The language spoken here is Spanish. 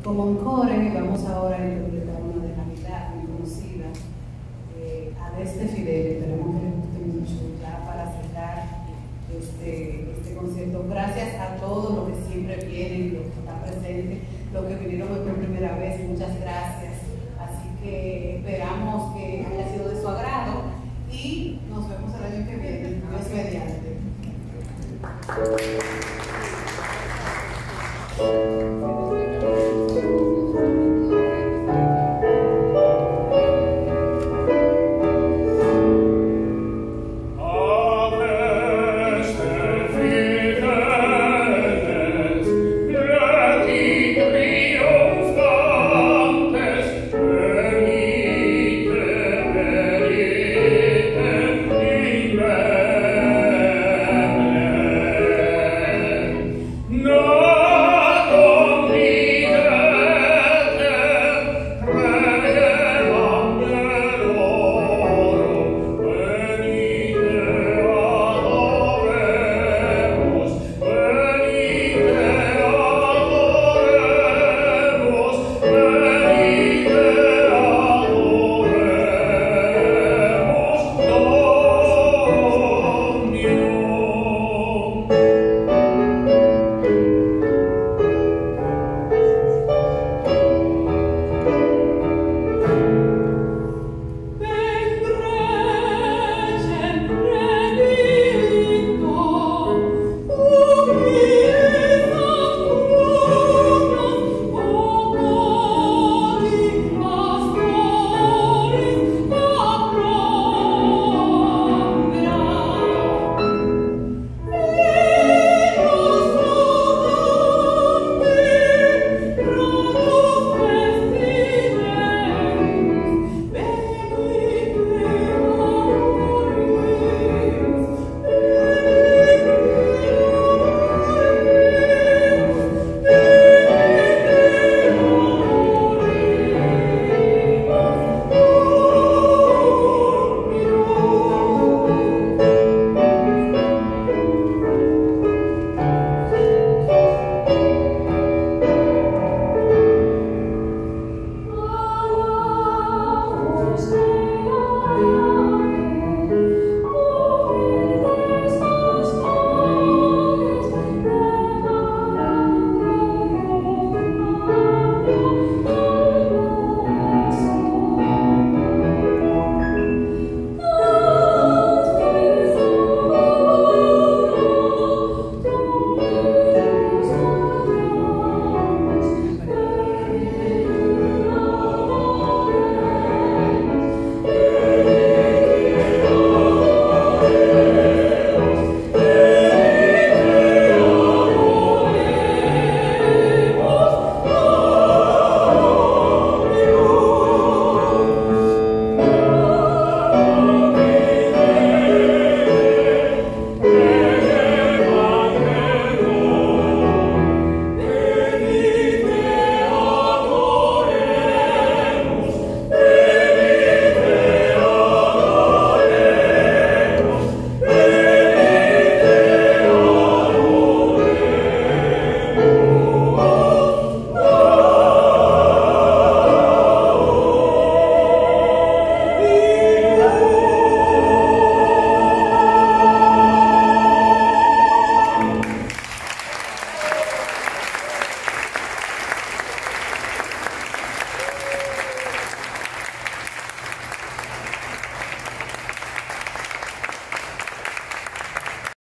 Como encore vamos ahora a interpretar una de Navidad muy conocida, Adeste Fidel. Esperemos que les guste mucho ya para cerrar este concierto. Gracias a todos los que siempre vienen, los que están presentes, los que vinieron hoy por primera vez, muchas gracias. Así que esperamos que haya sido de su agrado y nos vemos el año que viene, Dios mediante.